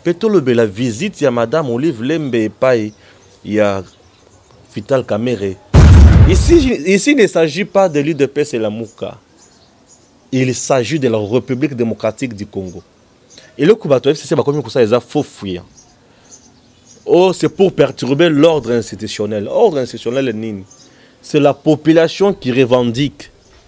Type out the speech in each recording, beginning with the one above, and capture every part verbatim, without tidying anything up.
Peut-être la visite, il y a Madame Olive Lembe et Paye, il y a Vital Kamerhe. Ici, ici, il ne s'agit pas de l'U D P S et la Mouka. Il s'agit de la République démocratique du Congo. Et le Kubato F C C, c'est faux fuir. Oh, c'est pour perturber l'ordre institutionnel. L'ordre institutionnel, c'est la population qui revendique.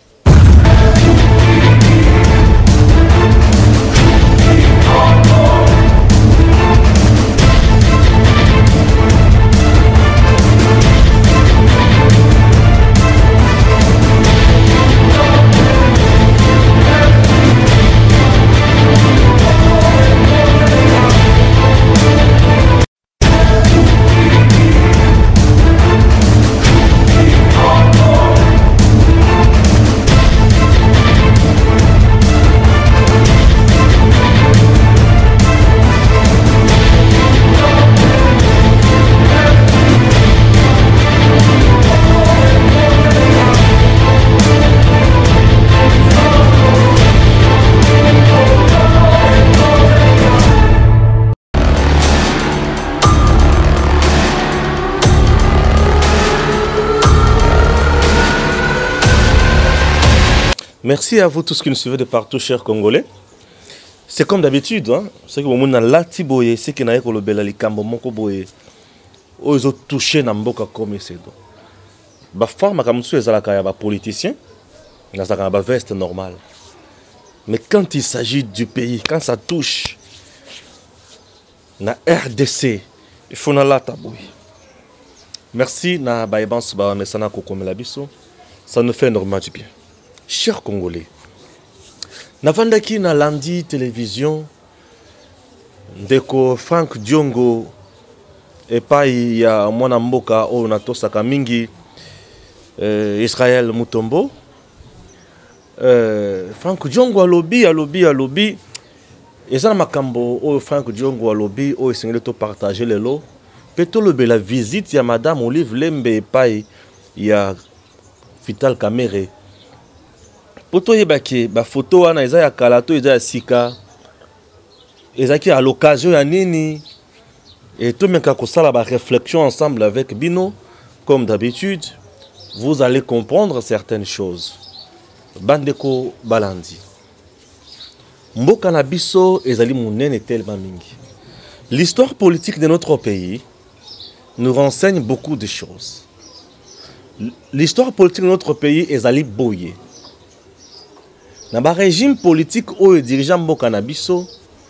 Merci à vous tous qui nous suivez de partout, chers Congolais. C'est comme d'habitude, hein? C'est que vous avez lati boye, c'est que vous avez le likambo moko boye. Ils ont touché na mboka comme c'est donc. Ba femme comme ça, ezala kaya ba politicien, na ça ba veste normal. Mais quand il s'agit du pays, quand ça touche na R D C, il faut na lata boye. Merci na ba ebans ba mesana ko komela biso. Ça nous fait énormément du bien. Chers Congolais, Navandaki na Landi télévision, Ndeko Frank Diongo, et pas il y a Mwana Mboka o Nato Sakamingi, euh, Israël Mutombo. Euh, Frank Diongo a lobby, a lobby, a lobby. Et ça makambo o Frank Diongo a lobby, o essayé de partager les lots. Peut-être le la visite, il y a Madame Olive Lembe et pas il y a Vital Kamerhe. Poto yebaki ba photo wana eza ya kalato eza ya sika ezaki à l'occasion ya nini et tout meka ko sala ba réflexion ensemble avec Bino comme d'habitude vous allez comprendre certaines choses. Bandeko Balandi mboka na biso ezali munene tellement mingi. L'histoire politique de notre pays nous renseigne beaucoup de choses. L'histoire politique de notre pays ezali boye. Dans le régime politique où les dirigeants mboka na biso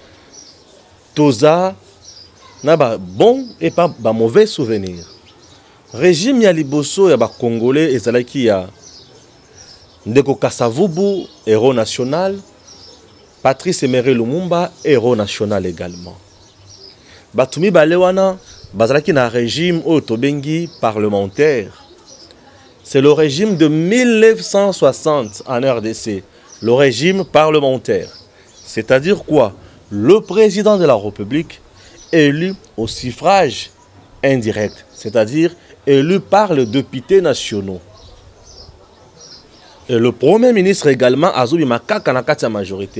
toza na ba bon et pas ba mauvais souvenirs. Régime ya liboso ya ba congolais ezalaki ya Ndeko Kasavubu, héros national, Patrice Emery Lumumba, héros national également. Batumi balewana bazalaki na régime au tobengi parlementaire. C'est le régime de mille neuf cent soixante en R D C. Le régime parlementaire, c'est-à-dire quoi? Le président de la République élu au suffrage indirect, c'est-à-dire élu par les députés nationaux. Et le premier ministre également, Azubi Makaka Nakati majorité.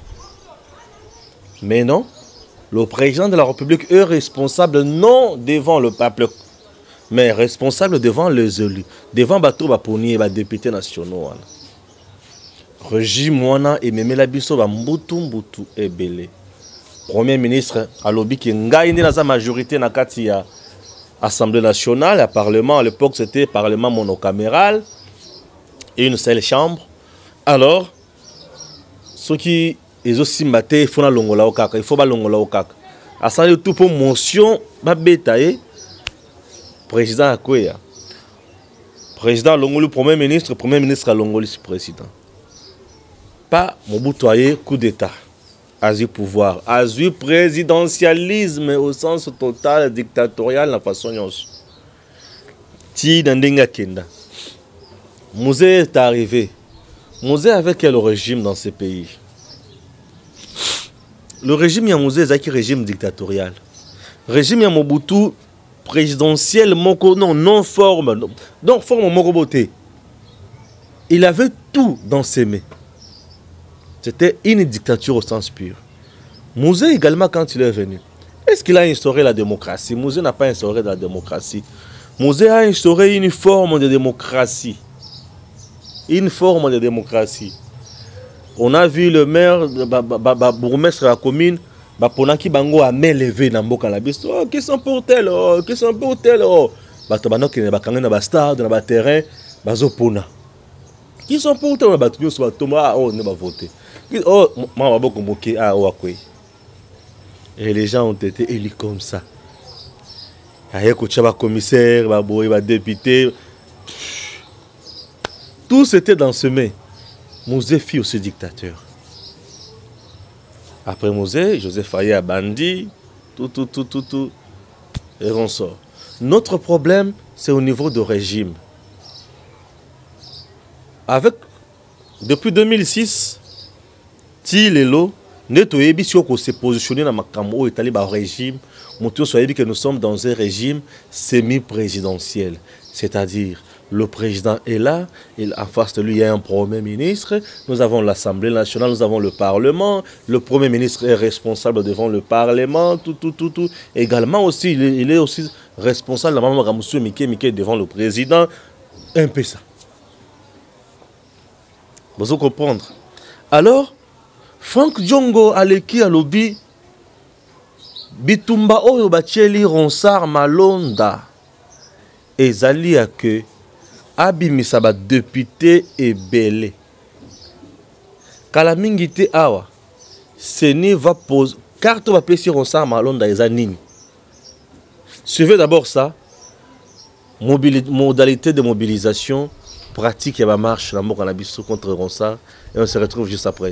Mais non, le président de la République est responsable non devant le peuple, mais responsable devant les élus, devant Bato Baponi et les députés nationaux. Régime wana et memela biso ba mbutu mbutu ebele. Premier ministre alobi ki ngai ndi na sa majorité na kati ya Assemblée nationale, à Parlement. À l'époque c'était Parlement monocaméral et une seule chambre. Alors ceux qui ils aussi maté il faut na longola okaka, il faut ba longola okaka. Asali tout pour motion ba betaye président akoya. Président longolu premier ministre, premier ministre longolu président. Pas Mobutu coup d'état, Azu pouvoir, Azu présidentialisme au sens total dictatorial la façon yons. Ti Nandenga Kenda. Mouzé est arrivé. Mouzé avait quel régime dans ce pays? Le régime Yamouzé est un régime dictatorial. Régime Yamobutu présidentiel moko non non forme non forme mokoboté. Il avait tout dans ses mains. C'était une dictature au sens pur. Mouzé également, quand il est venu, est-ce qu'il a instauré la démocratie? Mouzé n'a pas instauré de la démocratie. Mouzé a instauré une forme de démocratie. Une forme de démocratie. On a vu le maire, le bourgmestre de la commune, Ponaki Bango a main levée dans Mboka la biste. Oh, qui sont pour tel, oh, qui sont pour tel, oh. Batabano qui n'est pas quand dans le stade, dans le terrain, bazo pona. Qui sont pour tel, batabano sur Thomas, oh, ne va voter. Oh, moi, on va convoquer à Ouakwe. Et les gens ont été élus comme ça. Il y a un commissaire, un député. Tout c'était dans ce main. Mouzé fit aussi dictateur. Après Mouzé, Joseph Faye a bandit, tout, tout, tout, tout, tout. Et on sort. Notre problème, c'est au niveau du régime. Avec, depuis deux mille six, Tilelo, Neto Ebi, si on s'est positionné dans Makamo, est allé au régime, Moutio Soyebi que nous sommes dans un régime semi-présidentiel. C'est-à-dire, le président est là, il, en face de lui, il y a un premier ministre, nous avons l'Assemblée nationale, nous avons le Parlement, le premier ministre est responsable devant le Parlement, tout, tout, tout, tout. Également aussi, il est, il est aussi responsable, la maman Ramoussou Mike, Mike devant le président, un peu ça. Vous comprendre. Alors, Franck Diongo Aleki Alobi, Bitumba Oyo Bacheli Ronsard Malonda, et Zali a que abimisa ba député et belé. Kalamingite awa, Seni va poser, carte va plaisir Ronsard Malonda et Zanini. Suivez d'abord ça, modalité de mobilisation, pratique et ma marche, la mort en abysso contre Ronsard, et on se retrouve juste après.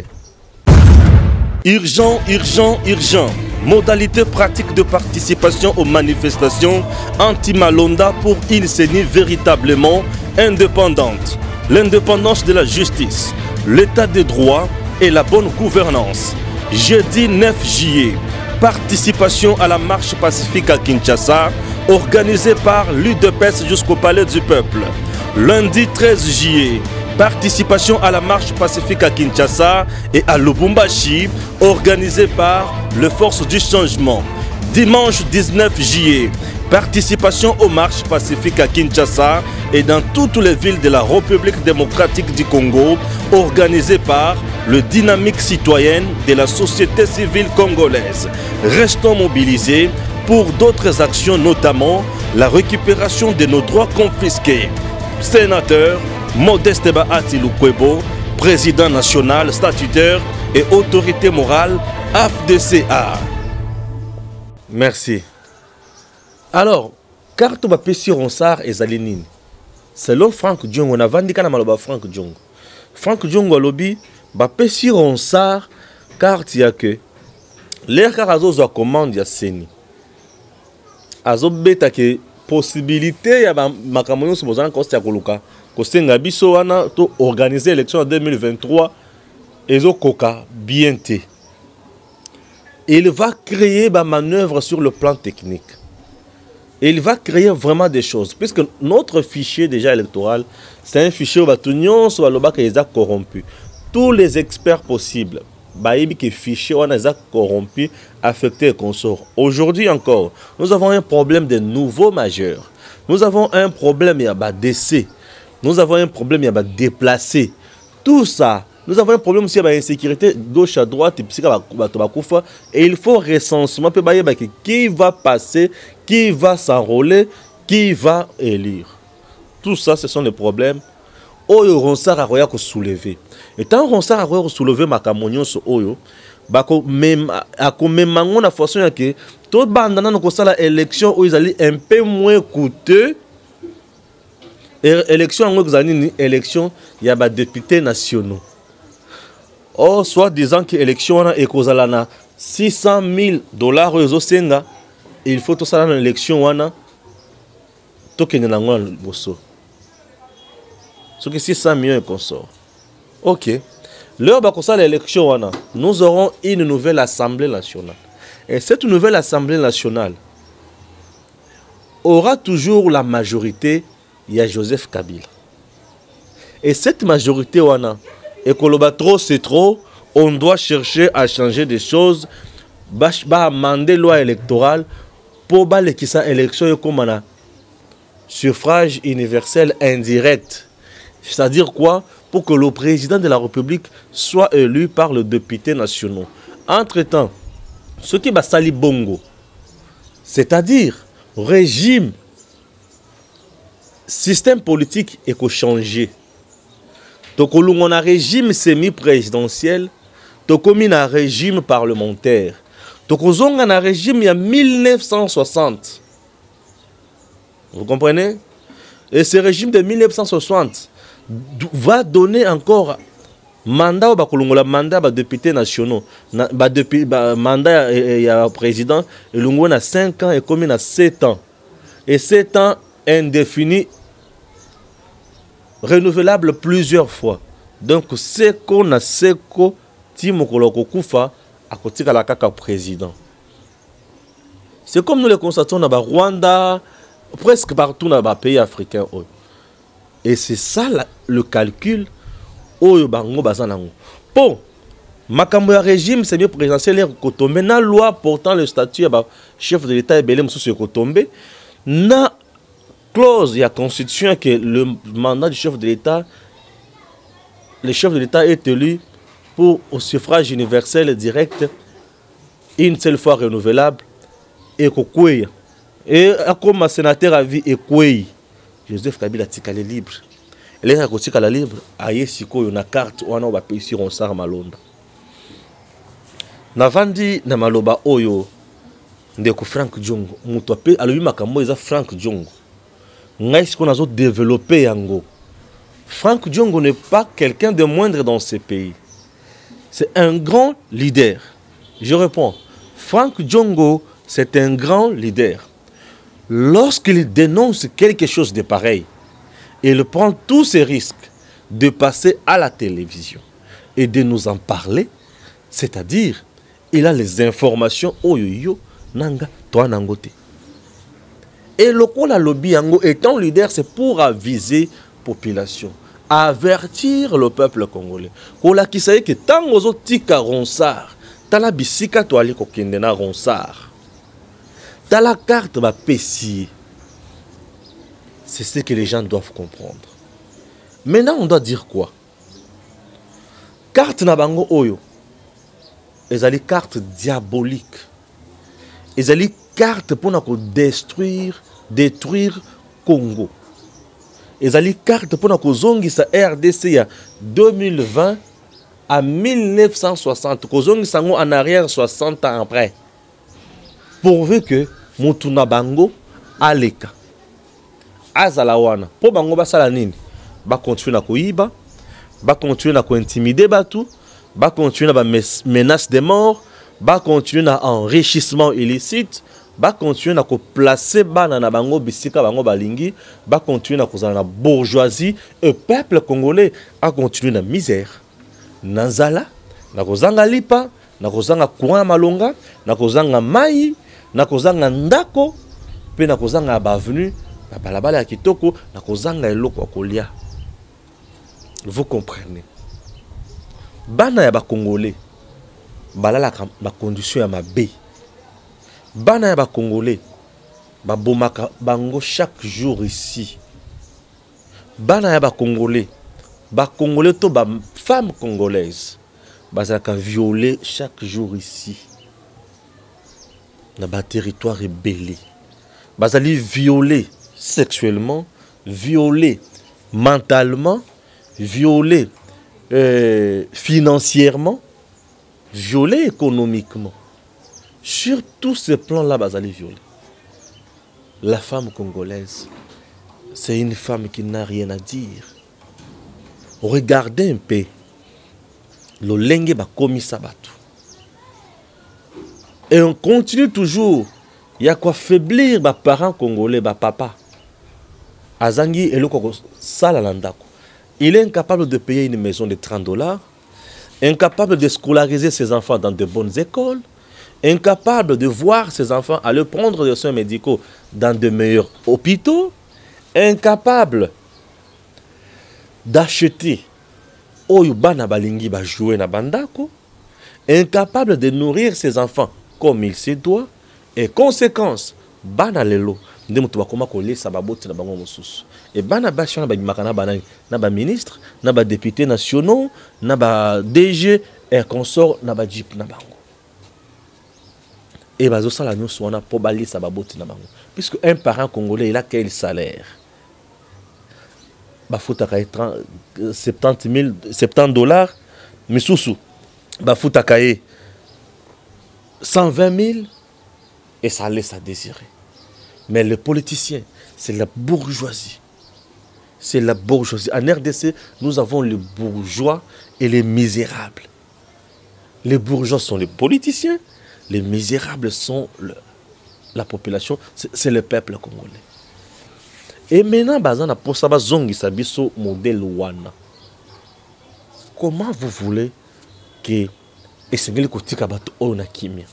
Urgent, urgent, urgent. Modalité pratique de participation aux manifestations anti-Malonda pour une C E N I véritablement indépendante. L'indépendance de la justice, l'état de droit et la bonne gouvernance. Jeudi neuf juillet, participation à la marche pacifique à Kinshasa, organisée par l'U D P S jusqu'au Palais du Peuple. Lundi treize juillet, participation à la marche pacifique à Kinshasa et à Lubumbashi, organisée par les Forces du Changement. Dimanche dix-neuf juillet, participation aux marches pacifiques à Kinshasa et dans toutes les villes de la République démocratique du Congo, organisée par le dynamique citoyenne de la société civile congolaise. Restons mobilisés pour d'autres actions, notamment la récupération de nos droits confisqués. Sénateur Modeste Bahati Lukwebo, président national, statutaire et autorité morale, A F D C A. Merci. Alors, carte va pécher Ronsard et Zalinine. Selon Franck Diongo, on a vendu Kanamaloba Franck Diongo. Franck Diongo a lobby, va pécher Ronsard, carte ya que l'air carazo a commande ya Seni. Azo beta que possibilité ya makamoyo subozana kosti ya koluka. Kostenga biso wana to organiser l'élection en deux mille vingt-trois ezo koka bien té. Il va créer des manœuvres sur le plan technique. Il va créer vraiment des choses. Puisque notre fichier déjà électoral, c'est un fichier où il soit corrompu. Tous les experts possibles, les fichiers où corrompus, affectés et consorts. Aujourd'hui encore, nous avons un problème de nouveaux majeurs. Nous avons un problème, il y a des décès. Nous avons un problème, il y a des déplacés. Tout ça. Nous avons un problème aussi avec l'insécurité gauche à droite et il faut recensement qui va passer, qui va s'enrôler, qui va élire. Tout ça, ce sont les problèmes. Oyo Ronsard a roya ko soulever. Et tant Ronsard a roya ko soulever makamonyo so oyo, bako même a comme mango na façon ya que tout bandana no ko sala élection où ils allaient un peu moins coûteux. Élection en Oxani, élection, il y a des députés nationaux. Or, soit disant que l'élection est causée six cent mille dollars aux Senga, il faut tout ça dans l'élection. Tout ce qui est dans le bosso. Ce qui est six cent millions et consort. Ok. L'heure de l'élection, nous aurons une nouvelle Assemblée nationale. Et cette nouvelle Assemblée nationale aura toujours la majorité. Il y a Joseph Kabila. Et cette majorité, et que trop c'est trop, on doit chercher à changer des choses ba ba amender loi électorale pour ba lekisa élection comme un suffrage universel indirect. C'est-à-dire quoi? Pour que le président de la République soit élu par les députés nationaux. Entre-temps, ce qui va sali bongo, c'est-à-dire régime, système politique est changé. Donc on a un régime semi-présidentiel, donc on a un régime parlementaire. Donc on a un régime il y a mille neuf cent soixante. Vous comprenez? Et ce régime de mille neuf cent soixante va donner encore mandat au bakolongola mandat ba députés nationaux ba depuis mandat il y a président et l'ongo na cinq ans et commune à sept ans et sept ans indéfini renouvelable plusieurs fois. Donc c'est qu'on a seko timokolo kokufa à côté de la kaka président. C'est comme nous le constatons dans le Rwanda, presque partout dans les pays africains. Et c'est ça la, le calcul. Oyo bango bazanango. Bon, makambo ya régime c'est mieux présidentiel kotombe na loi portant le statut ya chef de l'État et belé mususu kotombe na clause ya constitution que le mandat du chef de l'État, le chef de l'État est élu pour au suffrage universel direct une seule fois renouvelable et kokweya et comme sénateur à vie et kwei Joseph Kabila tikale libre. Les gens qui sont libre, aye siko na carte wana ba pesi Ronsard Malonda. Navandi na maloba oyo ndeko Frank Diongo, muto ape alobi makambo eza Frank Diongo. Ngai siko nazo développer yango. Frank Diongo n'est pas quelqu'un de moindre dans ce pays. C'est un grand leader. Je réponds, Frank Diongo, c'est un grand leader. Lorsqu'il dénonce quelque chose de pareil, il prend tous ces risques de passer à la télévision et de nous en parler, c'est-à-dire, il a les informations oyoyo nanga toi nangote. Et le Kola Lobby Yango étant leader, c'est pour aviser la population, avertir le peuple congolais. Kola qui sait que tant aux autres tika Ronsard, t'as la bisika to ali kokendena Ronsard, t'as la carte ba pessier. C'est ce que les gens doivent comprendre. Maintenant, on doit dire quoi? Carte nabango oyo. Ils ont carte diabolique. Ils ont carte pour détruire, détruire Congo. Ils ont carte pour nous zongi sa R D C à deux mille vingt à mille neuf cent soixante. Kozongi sango en arrière soixante ans après. Pourvu que Mutuna Bango aleka. Azalawana. Pour Bango basala nini? Ba continuer na koiba, ba continuer na ko intimider batu, ba continuer na menace de mort, ba continuer na enrichissement illicite, ba continuer na ko placer bana na bango bisika bango balingi, ba continuer na kozala na bourgeoisie et peuple congolais a continuer na misère. Nanzala, na kozanga lipa, na kozanga courant malonga, na kozanga mai, na kozanga ndako, pe na kozanga bavenu, na balabala ya kitoko, na kozanga eloko kolia. Vous comprenez? Bana ya ba Congolais, balala ba condition ya mabe. Bana ya ba Congolais, ba bomaka bango chaque jour ici. Bana ya ba Congolais, ba Congolais to ba femme congolaise, bazaka violer chaque jour ici. Na ba territoire rebellé. Bazali violer sexuellement, violer mentalement, violer euh, financièrement, violer économiquement. Sur tous ces plans-là, bazali violer. La femme congolaise, c'est une femme qui n'a rien à dire. Regardez un peu. Le lenge ba komi sabatu. Et on continue toujours. Il y a quoi faiblir les parents congolais, les papa. Azangi et le salalandako. Il est incapable de payer une maison de trente dollars, incapable de scolariser ses enfants dans de bonnes écoles, incapable de voir ses enfants aller prendre des soins médicaux dans de meilleurs hôpitaux, incapable d'acheter oyo bana balingi ba jouer na bandako, incapable de nourrir ses enfants comme il se doit. Et conséquence, bana lelo, nde mutu bakoma kolesa baboti na bango mosusu. Et bana bashi na ba makana banani, na ba ministre, na ba députés nationaux, na ba D G et consort na ba jip na bango. Et bazo sala nyonso wana po balisa baboti na bango. Puisque un parent congolais il a quel salaire? Bafuta kaye soixante mille, soixante dollars, misusu. Bafuta kaye cent vingt mille. Et ça laisse à désirer. Mais les politiciens, c'est la bourgeoisie. C'est la bourgeoisie. En R D C, nous avons les bourgeois et les misérables. Les bourgeois sont les politiciens, les misérables sont le, la population, c'est le peuple congolais. Et maintenant, bazana pour ça, bazongi sabiso modèle wana. Comment vous voulez que esengeli kotika bato oyo na kimia?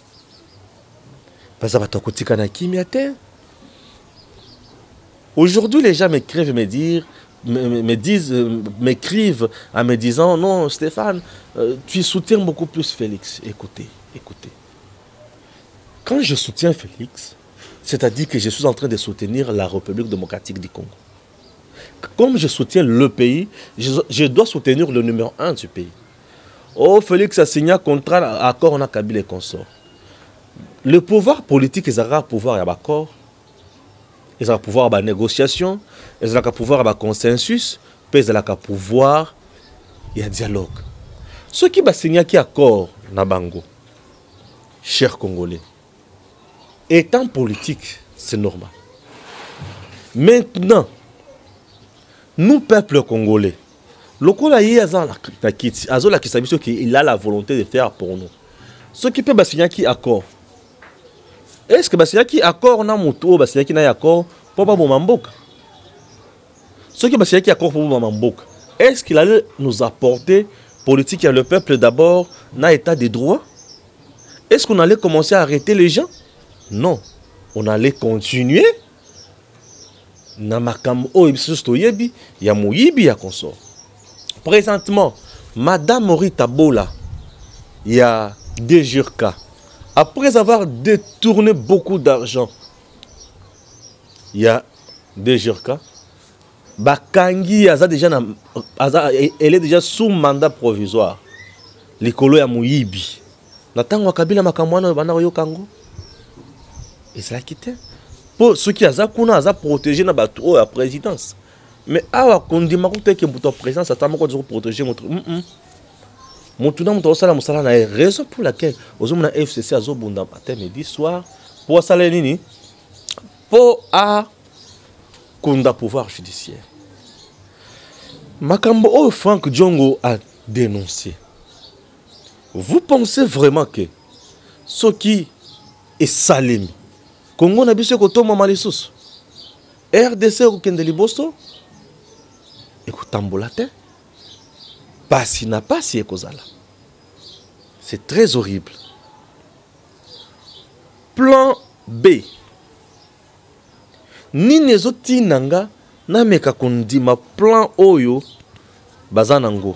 Aujourd'hui, les gens m'écrivent, me dire, me, me disent, m'écrivent en me disant non, Stéphane, euh, tu soutiens beaucoup plus Félix. Écoutez, écoutez. Quand je soutiens Félix, c'est-à-dire que je suis en train de soutenir la République démocratique du Congo. Comme je soutiens le pays, je, je dois soutenir le numéro un du pays. Oh, Félix a signé un contrat, accord, on a Kabila et consorts. Le pouvoir politique, ils ont un pouvoir à l'accord, ils ont un pouvoir à la négociation, ils ont un pouvoir à la consensus, puis ils ont un pouvoir à dialogue. Ce qui va signer un accord, Nabango, chers Congolais, étant politique, c'est normal. Maintenant, nous, peuple congolais, le Congolais, il a la volonté de faire pour nous. Ce qui peut signer un accord. Est-ce que c'est qui accord na moto c'est qui na accord pour pas bomamboka? Ce qui c'est qui accord pour bomamboka. Est-ce qu'il allait nous apporter politique à le peuple d'abord na état de droit? Est-ce qu'on allait commencer à arrêter les gens? Non, on allait continuer. Na makam o ibiso yebi ya moyibi ya consort. Présentement, Madame Morita Bola, il y a D G R K. Après avoir détourné beaucoup d'argent, il y a D G R K. Bakangi, elle est déjà sous mandat provisoire. L'écolo ya Mouyibi. Natango Kabila makamwana bana yo Kango. Et c'est là quitté. Pour ceux qui ont kuna aza protégé na bato à présidence. Mais awa kondima ko te ke buto présidence atama ko protéger notre Moutuna Moutosala Moussala n'a raison pour laquelle aux hommes F C C à Zobunda matin midi soir pour Salenini pour à Kunda pouvoir judiciaire. Makambo oh Franck Diongo a dénoncé. Vous pensez vraiment que ce qui est Salim Congo n'a pas koto mamalissus R D C au Kendeli Bosto écoute tambolate Pasi n'a pas si ekozala. C'est très horrible. Plan B. Ni nezoti nanga na meka kondima plan oyo bazanango.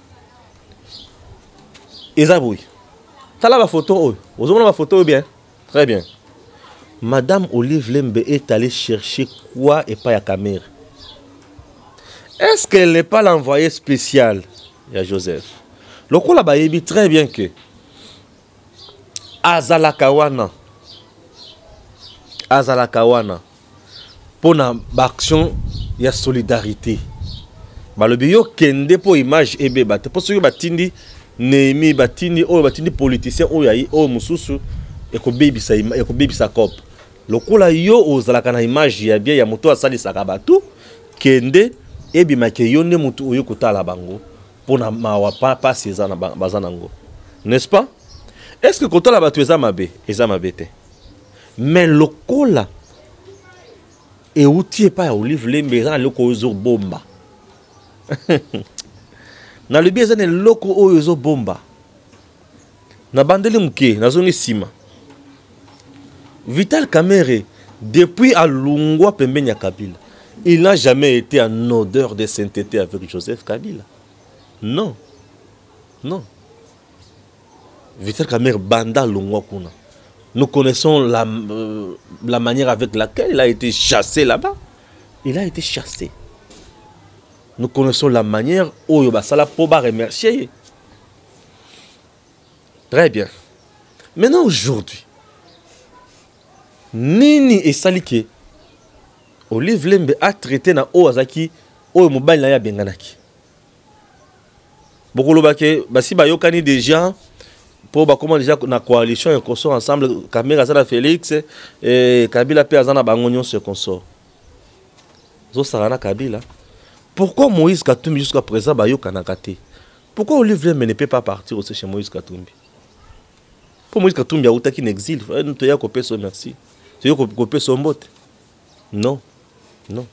Ezaboui. Tala la photo oyo. Vous avez la photo bien. Très bien. Madame Olive Lembe est allée chercher quoi et pas à caméra. Est-ce qu'elle n'est pas l'envoyé spécial? Il y a Joseph. Le coup là-bas, il dit très bien que Azalakawana, Azalakawana, pour l'action, il y a solidarité. Bah le bio kende pour image et bébé. Pour ceux qui batindi, Némi batindi, oh batindi politicien, oh yaï, oh mususu, et que baby sa, et que baby sa cop. Le coup là yo ozalakana image il y a bien, il y a moto à sali sakabatu, kende, et bima ke yonde moto oyo kota la bango. Pour na mawa pas pas ces ana bazanango, n'est-ce pas? Est-ce que quand on la battu ezamabe ezamabe te? Mais le cola et outil pas Olive Lembe na loko ozo bomba. Na le bieza ne loko ozo bomba. Na bandeli muke na zone sima. Vital Kamerhe depuis à Lungwa pembeni ya Kabila, il n'a jamais été en odeur de sainteté avec Joseph Kabila. Non, non. Vital Kamerhe banda longwa kuna. Nous connaissons la, euh, la manière avec laquelle il a été chassé là-bas. Il a été chassé. Nous connaissons la manière où il va remercier. Très bien. Maintenant, aujourd'hui, Nini et Salike, Olive Lembe a traité na Oazaki, Oyo Mobile Naya Benganaki. Beaucoup de gens, si ba yokani déjà, pour ba comment déjà na coalition et consort ensemble, Kamera Zana Félix et Kabila pe azana bangonyon se consort. Zo sarana Kabila. Pourquoi Moïse Katumbi jusqu'à présent ba yokana kate? Pourquoi Olive Lembe ne peut pas partir aussi chez Moïse Katumbi? Pour Moïse Katumbi a outa qui n'exile, nous te ya copé son merci. Tu veux copé son botte? Non. Non.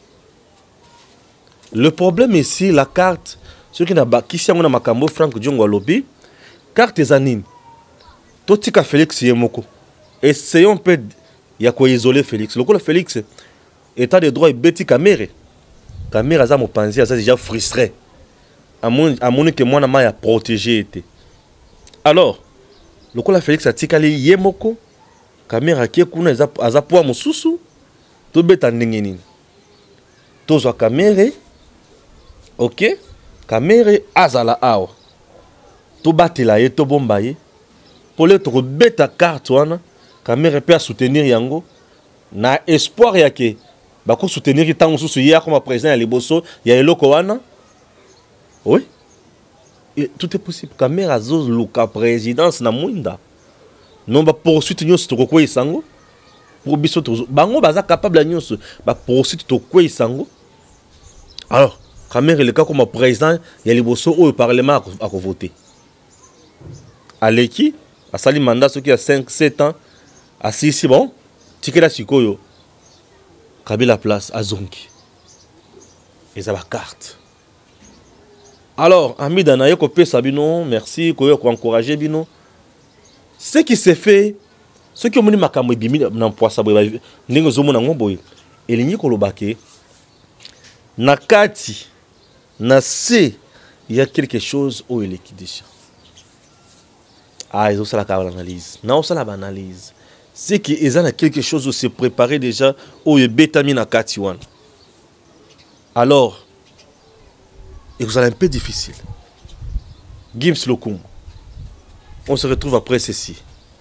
Le problème ici, la carte, ce qui n'a pas qui si on a makambo Frank Diongo lobby, carte zanine. Totika Félix Yemoko. Essayons un peu ya quoi isoler Félix. Le coup Félix, état de droit et bêti Kamere. Kamere a mon pensée, ça déjà frustré. À mon à mon que moi n'a pas protégé été. Alors, le coup Félix a tikali Yemoko. Kamere qui kuna aza poa mususu. To beta ndengeni. Tozo Kamere. Ok, Kamere azala awa. To batela ye to bomba ye. Pour le to beta carte wana, Kamere peut soutenir yango na espoir yake. Ba ko soutenir tango susu ya comme président ya Liboso, ya eloko wana. Oui. Et tout est possible. Kamere azo luka présidence na mwinda. Non ba poursuite nyonso to ko isango. Pour biso to bango baza capable nyonso ba poursuite to ko isango. Alors Kamere le cas comme président, il y a les bossos au Parlement à voter. Aleki, à sali mandat, ceux qui a cinq sept ans, à six bon, ticket la Sikoyo, Kabila place à Zonki. Et ça va carte. Alors, ami Danaye, Kopé Sabino, merci, Koyo, pour encourager Bino. Ce qui s'est fait, ceux qui ont mis ma caméra, bimi, n'en poids ça, n'engo zomo n'engo boy, et l'igni kolobake, nakati. Na il y a quelque chose où il est qui déjà. Ah, ils ont ça la analyse. Non, ça la analyse. C'est qu'ils ont quelque chose où c'est préparé déjà où il y a bétamine à Katiwan. Alors, et vous allez un peu difficile. Gims Lokum. On se retrouve après ceci.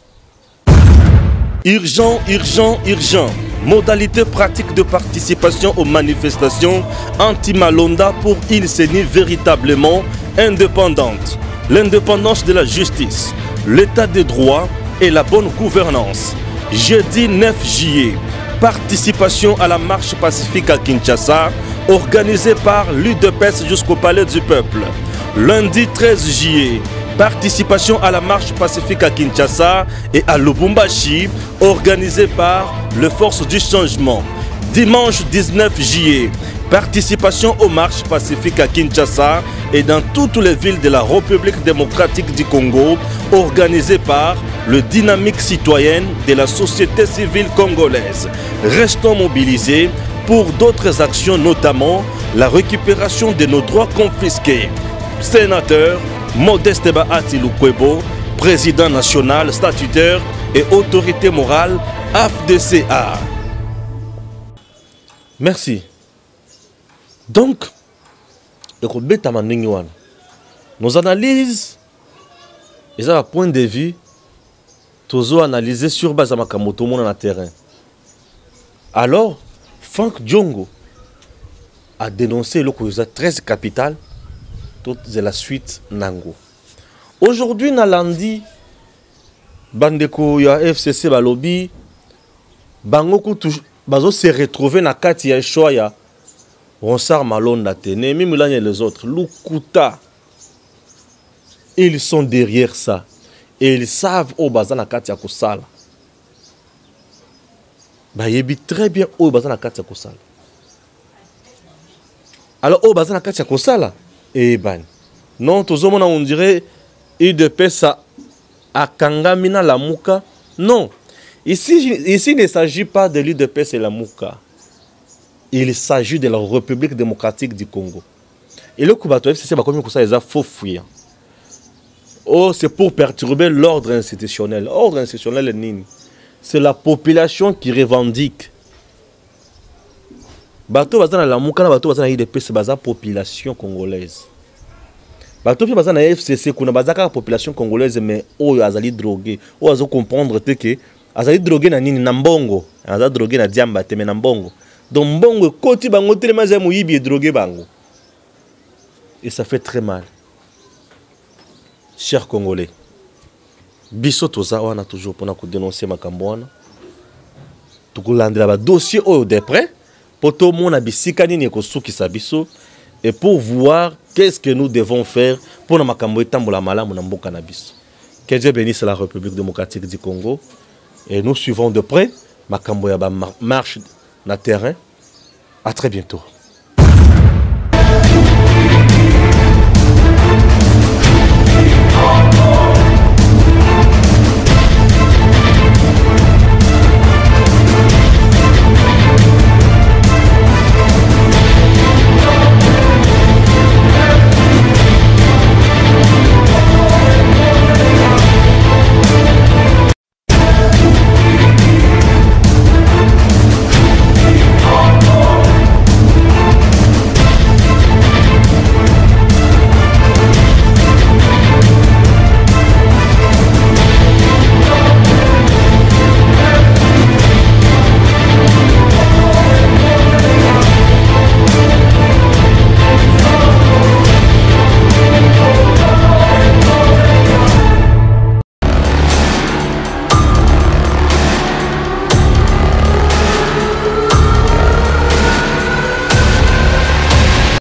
Urgent, urgent, urgent. Modalité pratique de participation aux manifestations anti-Malonda pour une C E N I véritablement indépendante. L'indépendance de la justice, l'état de droit et la bonne gouvernance. Jeudi neuf juillet, participation à la marche pacifique à Kinshasa, organisée par l'U D P S jusqu'au Palais du Peuple. Lundi treize juillet, participation à la marche pacifique à Kinshasa et à Lubumbashi, organisée par les Forces du Changement. Dimanche dix-neuf juillet, participation aux marches pacifiques à Kinshasa et dans toutes les villes de la République démocratique du Congo, organisée par le dynamique citoyenne de la société civile congolaise. Restons mobilisés pour d'autres actions, notamment la récupération de nos droits confisqués. Sénateur Modeste Bahati Lukwebo, président national, statutaire et autorité morale, A F D C A. Merci. Donc, nos analyses, ils ont un point de vue, tous analysés sur base de Makamoto dans le terrain. Alors, Frank Diongo a dénoncé le treize capitales. C'est la suite Nango. Aujourd'hui, Nalandi, Bandeko, ya F C C Balobi, Bangoku Bazo se retrouver na kati ya Shoya, Ronsar Malonda Tene, Mimulani et les autres, Lukuta. Ils sont derrière ça. Et ils savent où Baza na kati ya Kosala. Bayebi très bien où Baza na kati ya Kosala. Alors, où Baza na kati ya Kosala? Et ben, non, tout le monde on dirait il de pesa à Kangamina la Mouka. Non, ici, ici il ne s'agit pas de l'U D P S et la Mouka. Il s'agit de la République démocratique du Congo. Et le Kubato F C C va comme ça, ils ont faux fouillé. Oh, c'est pour perturber l'ordre institutionnel. Ordre institutionnel est nini. c'est la population qui revendique. Bato bazana la mukana bato bazana I D P C baza population congolaise. Bato fi bazana F C C kuna bazaka population congolaise mais oyo azali drogué. O azo comprendre te que azali drogué na nini na mbongo. Azali drogué na diamba te mais na mbongo. Donc mbongo koti bango tellement za muyibi et drogué bango. Et ça fait très mal. Chers Congolais, biso toza wana toujours pour nous dénoncer makambo wana. Tukulandela ba dossier oyo de près. Pour tout le monde a bisika nini ekosukisa biso et pour voir qu'est-ce que nous devons faire pour na makambo etambola malamu na mboka na biso. Que Dieu bénisse la République démocratique du Congo et nous suivons de près makambo ya ba marche na terrain. À très bientôt.